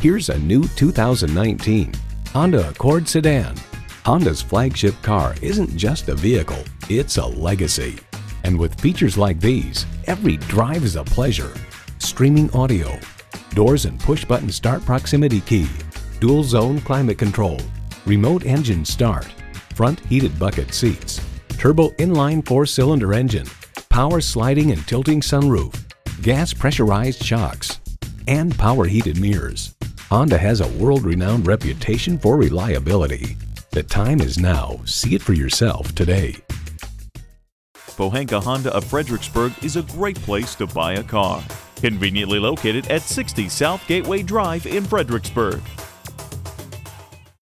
Here's a new 2019 Honda Accord sedan. Honda's flagship car isn't just a vehicle, it's a legacy. And with features like these, every drive is a pleasure. Streaming audio, doors and push-button start proximity key, dual zone climate control, remote engine start, front heated bucket seats, turbo inline 4-cylinder engine, power sliding and tilting sunroof, gas pressurized shocks, and power heated mirrors. Honda has a world-renowned reputation for reliability. The time is now. See it for yourself today. Pohanka Honda of Fredericksburg is a great place to buy a car. Conveniently located at 60 South Gateway Drive in Fredericksburg.